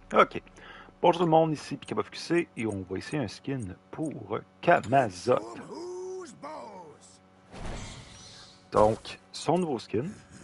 Ok. Bonjour tout le monde, ici Pikabuff QC et on va essayer un skin pour Camazotz. Donc, son nouveau skin,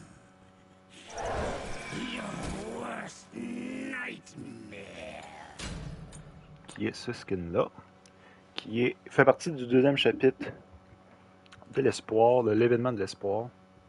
qui est ce skin-là, fait partie du deuxième chapitre de l'espoir, de l'événement de l'espoir.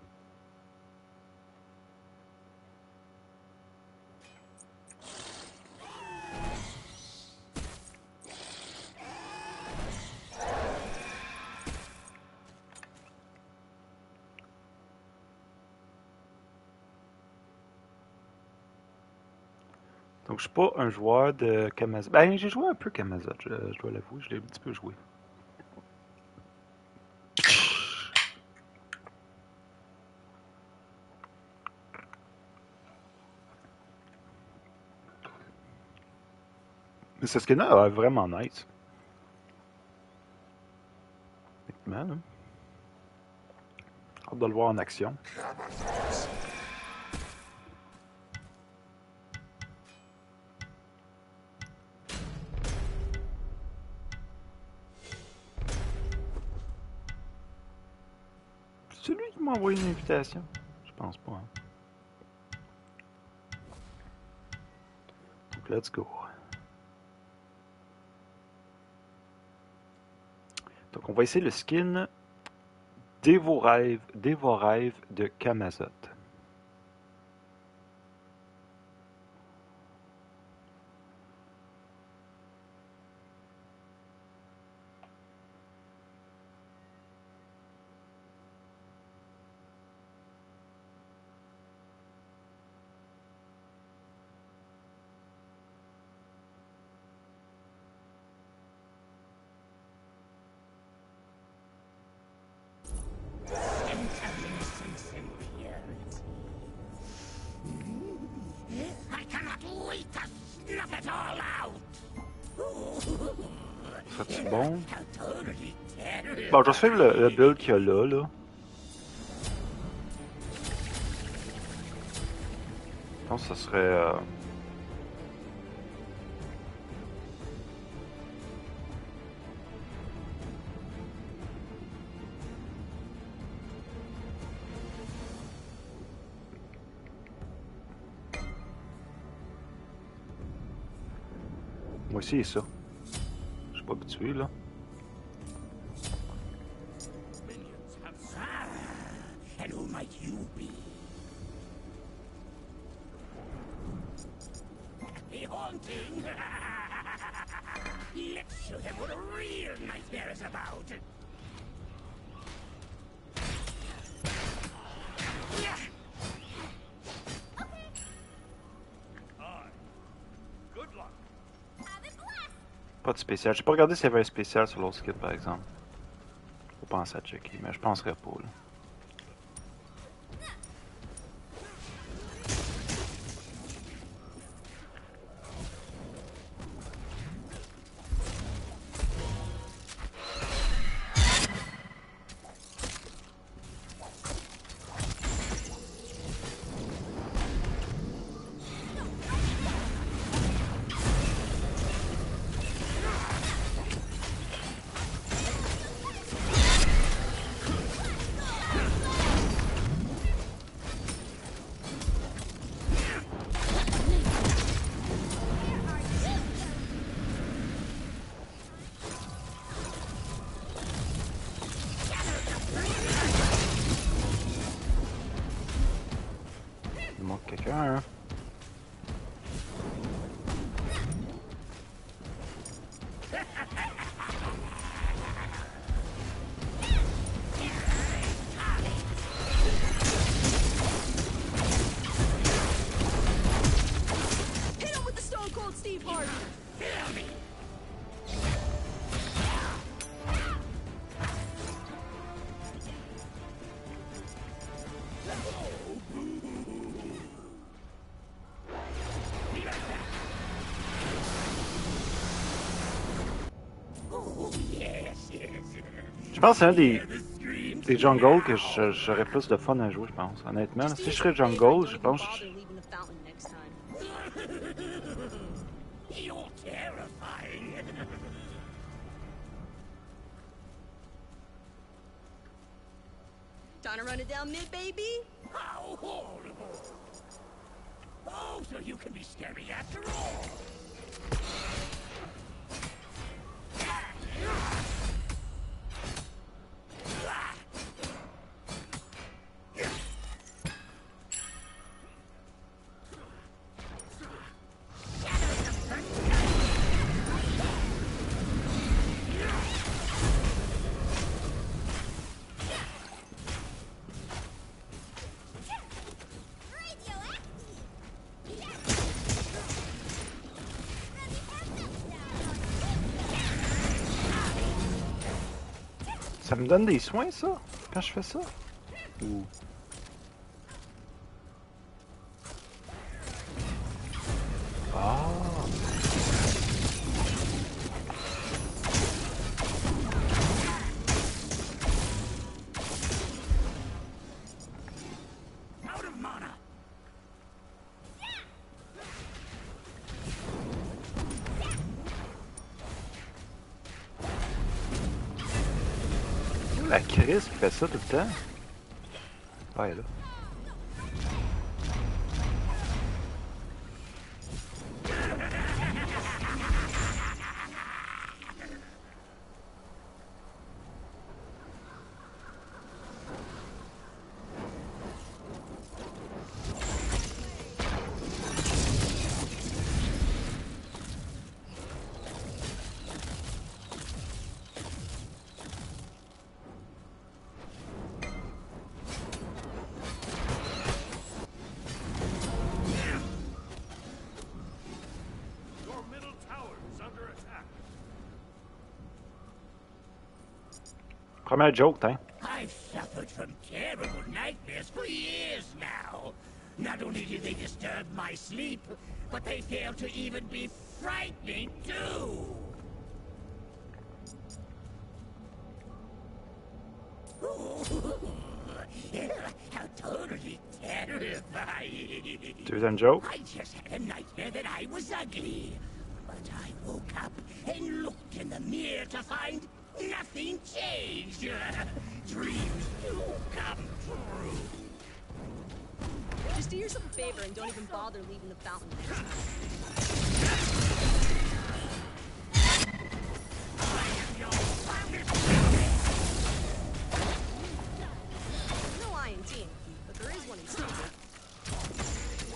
Donc, je suis pas un joueur de Camazotz. Ben, j'ai joué un peu Camazotz, je dois l'avouer, je l'ai un petit peu joué. Mais ce skin-là est vraiment nice. Honnêtement, là. Hâte de le voir en action. C'est lui qui m'a envoyé une invitation? Je pense pas. Hein. Donc, let's go. Donc, on va essayer le skin Dévorrêve de Camazotz. Serait-tu bon? Bon, je vais suivre le build qu'il y a là. Je pense que ce serait... Moi aussi, il ça. Je suis pas habitué, là. And who might you be? The haunting! Let's show them what a real nightmare is about! Pas de spécial. J'ai pas regardé s'il y avait un spécial sur l'autre skin, par exemple. Faut penser à checker, mais je penserais pas, là. Il manque quelqu'un, hein? Hit him with the Stone Cold Steve Harvey! Je pense que c'est un des jungles que j'aurais plus de fun à jouer, je pense. Honnêtement, là. Si je serais jungle, je pense... You're terrifying. Trying to run it down mid, baby? How horrible! Oh, so you can be scary after all! Ça me donne des soins, ça, quand je fais ça? Ou... Ah! Out of mana! La crise qui fait ça tout le temps? Ah, elle est là. Your middle tower is under attack. Première joke, hein? I've suffered from terrible nightmares for years now. Not only do they disturb my sleep, but they fail to even be frightening too. How totally terrifying. Deuxième joke. I just had a nightmare that I was ugly. But I woke up and looked in the mirror to find nothing changed. Dreams do come true. Just do yourself a favor and don't even bother leaving the fountain next time. No Iron Team, but there is one in Stable.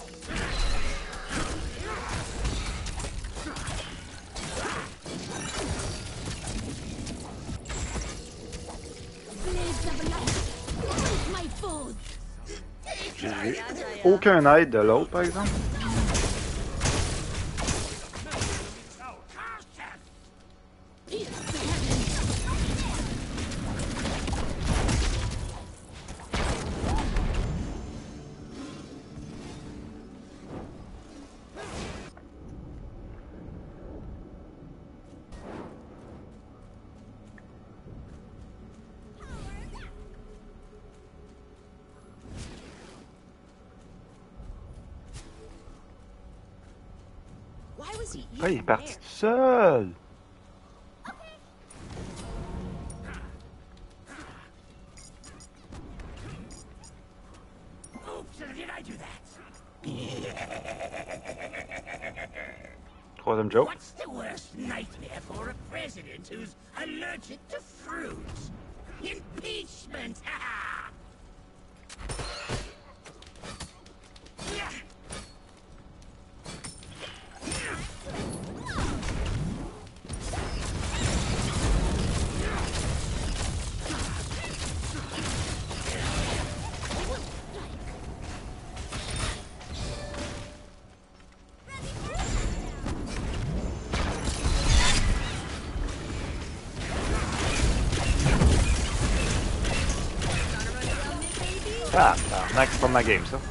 Blades of light, fight my foes. J'ai aucun aide de l'autre, par exemple. Pierce the heavens. Why was he Ah, il est even parti there? tout seul! Oops, did I do that? Troisième joke. What's the worst nightmare for a president who's allergic to fruit? Impeachment! Yeah. Trying to run it down mid, baby? Ah, tabarnak, c'est pas ma game, ça.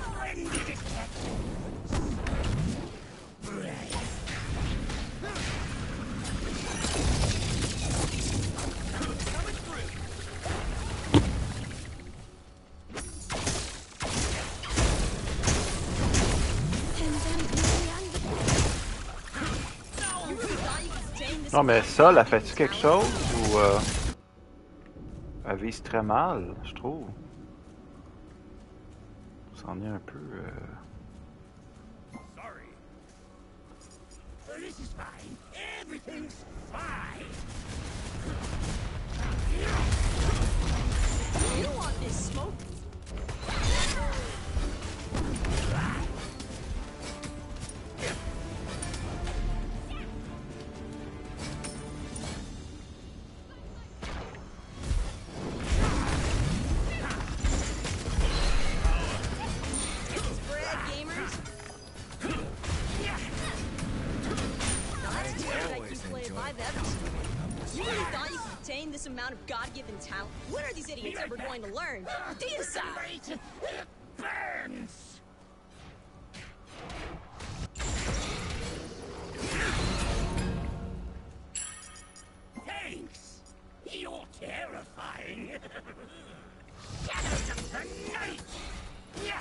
Send them to the land. Non, mais ça, elle fait-tu quelque chose ou elle vise très mal, je trouve. Ça en est un peu. Sorry. This is fine. Everything's fine. You want this smoke? Brad gamers. Now that's the IQ play I've ever seen. You really thought you could attain this amount of God-given talent? When are these idiots ever going to learn? Deicide! Wait, it burns. Thanks. You're terrifying. Shadows of the night. Yeah.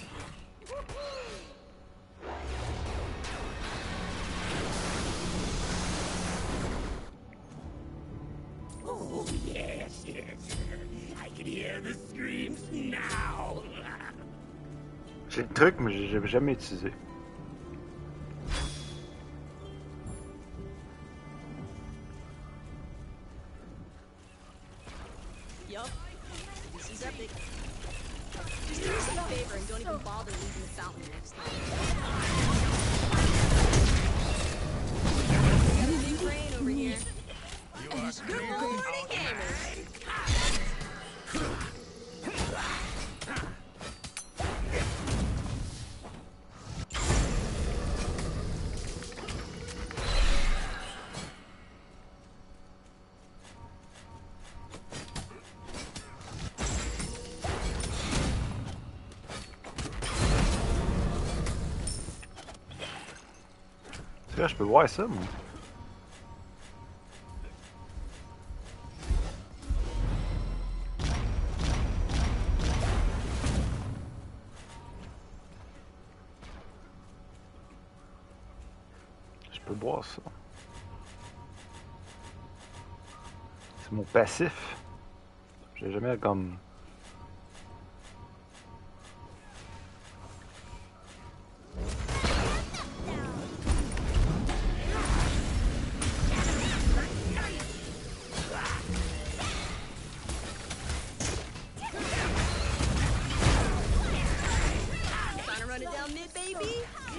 Oh, yes, yes. I can hear the screams now. J'ai le truc, mais j'ai jamais utilisé. Yup. This is epic. Just do yourself a favor and don't even bother leaving the fountain next time. Got a big brain over here. Good morning, gamers! C'est vrai, je peux voir ça, moi. Je peux boire ça. C'est mon passif. J'ai jamais comme... Trying to run it down mid, baby?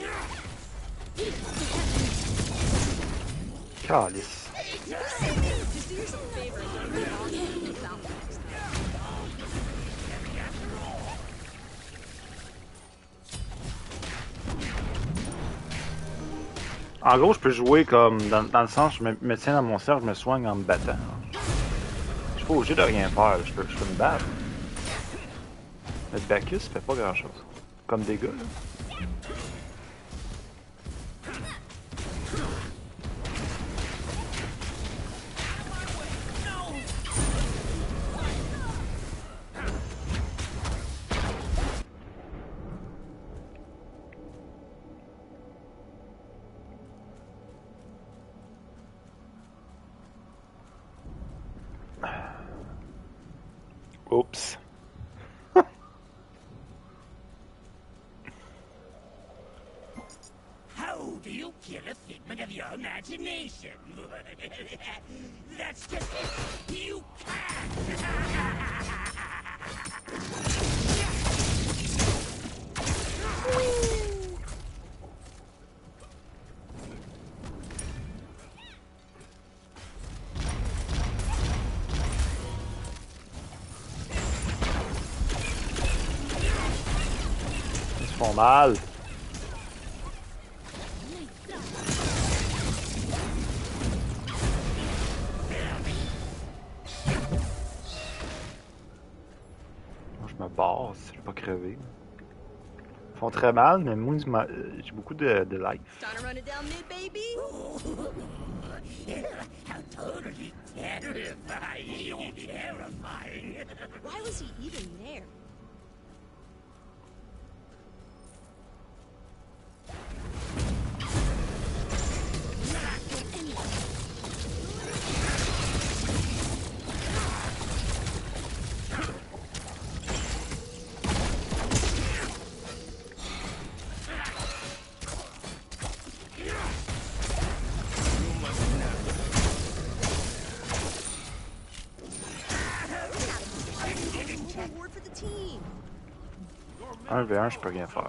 Calice. Just do yourself a favor and don't even bother leaving the fountain next time. En gros, je peux jouer comme dans le sens, je me tiens dans mon cercle, je me soigne en me battant. Je suis pas obligé de rien faire, je peux me battre. Mais le Bacchus fait pas grand chose. Comme dégâts, là. Oups. How do you kill a figment of your imagination? That's just it. You can't. Ils se font mal. Moi, je me barre si je vais pas crever. Ils font très mal, mais moi, j'ai beaucoup de life. Trying to run it down mid, baby? How totally terrifying. You're terrifying. Why was he even there? 1v1, je peux rien faire.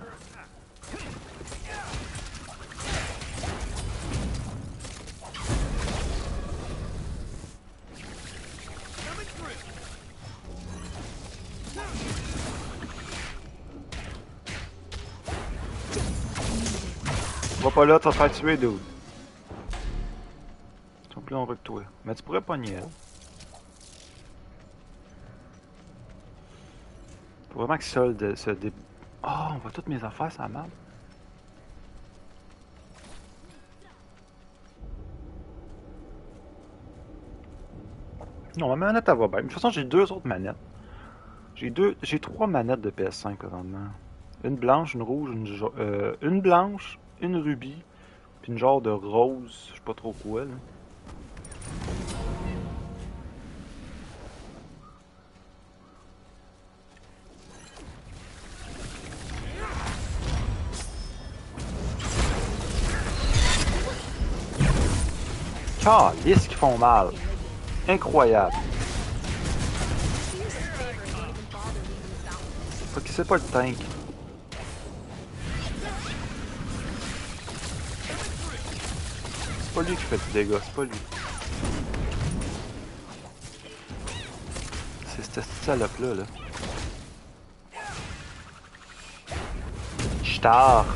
Va pas là, tu vas te faire tuer, dude. Ils sont plus nombreux que toi. Mais tu pourrais pogner elle. Faut vraiment que Sol se dé... Oh, on voit toutes mes affaires, ça map. Non, ma manette, elle va bien. De toute façon, j'ai deux autres manettes. J'ai trois manettes de PS5 présentement. Une blanche, une rouge, une blanche, une rubis, puis une genre de rose, je sais pas trop quoi, là. Calice qui font mal. Incroyable. Faut qu'il sait pas le tank. C'est pas lui qui fait du dégât, c'est pas lui. C'est cette salope là. J'tard.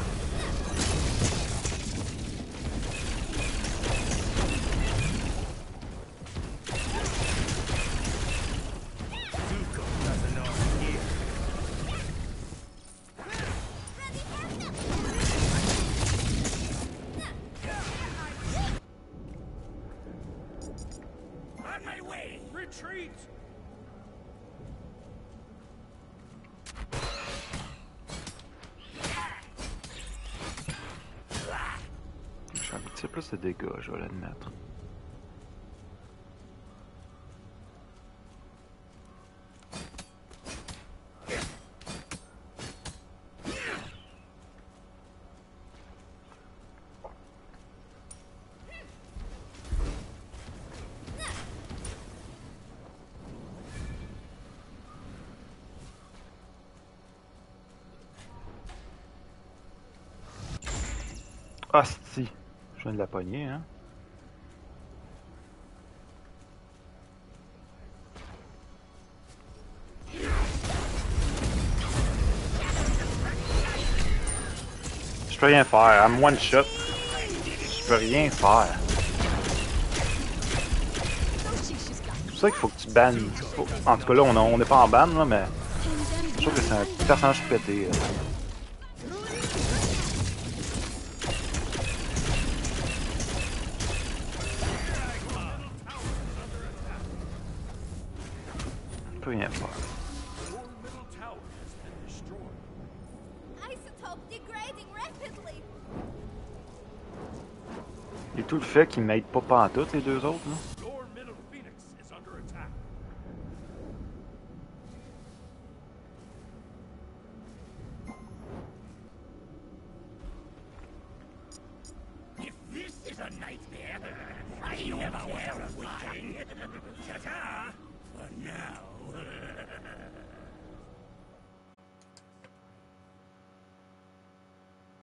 On my way! Retreat! J'ai un petit peu plus de dégâts, je vais l'admettre. Ah si, je viens de la pogner, hein. Je peux rien faire, I'm one shot. Je peux rien faire. C'est pour ça qu'il faut que tu bannes. En tout cas là, on n'est pas en ban là, mais je trouve que c'est un personnage pété. Je peux rien faire. Your middle tower has been destroyed. Isotope degrading rapidly. Et tout le fait qu'ils m'aident pas pantoute les deux autres là. Your middle phoenix is under attack. If this is a nightmare, I never wear a flying. Ta-ta!